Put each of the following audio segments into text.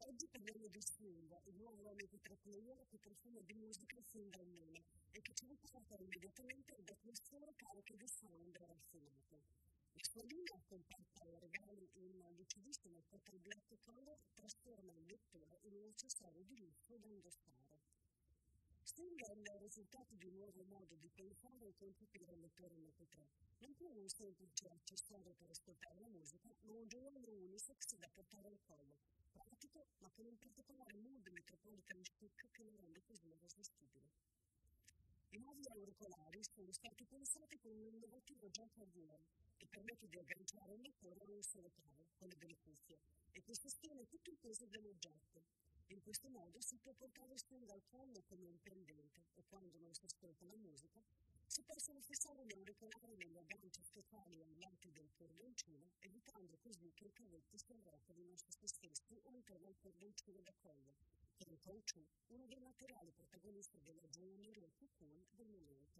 Oggi parliamo di Swing, il nuovo MP3 player che profuma di musica sin dal nome e che ci riporta immediatamente ad atmosfere cariche di sound raffinato. La sua linea, compatta e regali in lucidissimo total black color, trasforma il lettore in un accessorio di lusso da indossare. Swing è il risultato di un nuovo modo di pensare e concepire il lettore MP3, non più un semplice accessorio per ascoltare la musica, ma un gioiello unisex da portare al collo, pratico ma con un particolare mood metropolitan chic che lo rende così irresistibile. I nuovi auricolari sono stati pensati con un innovativo giocavore che permette di agganciare il lettore a un solo cavo, quello delle cuffie, e che sostiene tutto il peso dell'oggetto. In questo modo si può portare il Swing al collo come un pendente o quando non si ascolta la musica, si possono fissare gli auricolari negli agganci speciali ai lati del cordoncino, evitando così che i cavetti si arrotolino su se stessi o intorno al cordoncino da collo, che è il caucciù, uno dei materiali protagonisti della gioielleria cocoon del momento.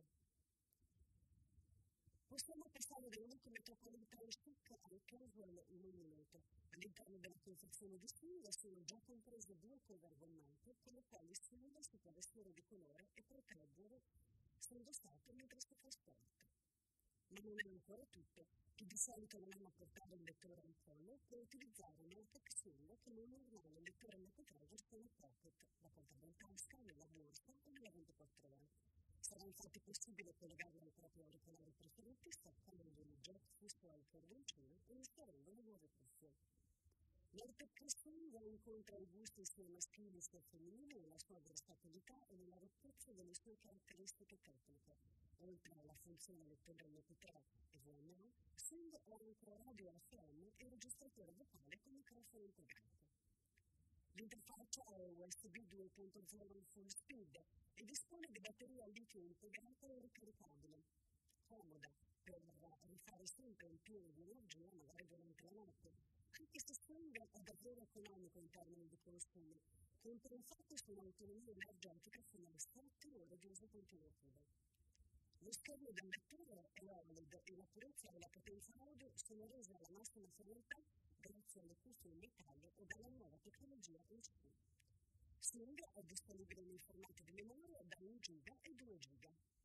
Possiamo passare da un metropolitan chic al casual in un minuto. All'interno della confezione di Swing sono già comprese 2 cover gonnate con le quali Swing si può vestire di colore e proteggere se indossato mentre si fa sport. Ma non è ancora tutto. Chi di solito non ama portare il lettore al collo può utilizzare un Artec Swing come un normale lettore MP3 versione Pocket da portare in tasca, nella borsa o nella 24 ore. Sarà infatti possibile collegarlo ai propri auricolari preferiti staccando il jack fisso al cordoncino e inserendo le nuove cuffie. L'Artec Swing incontra i gusti sia maschili sia femminili nella sua versatilità e nella ricchezza delle sue caratteristiche tecniche. Oltre alla funzione lettore MP3 e VNA, Swing ha anche radio FM e registratore vocale con microfono integrato. L'interfaccia è USB 2.0 full speed e dispone di batteria al litio integrata e ricaricabile. Comoda per rifare sempre un pieno di energia magari durante la notte. Anche se Swing è davvero economico in termini di consumi, conta infatti su un'autonomia energetica fino a 7 ore di uso continuativo. Lo schermo del lettore è OLED e la purezza e la potenza audio sono rese alla massima fedeltà grazie alle cuffie in metallo e alla nuova tecnologia HQ. Swing è disponibile nei formati di memoria da 1 GB e 2 GB.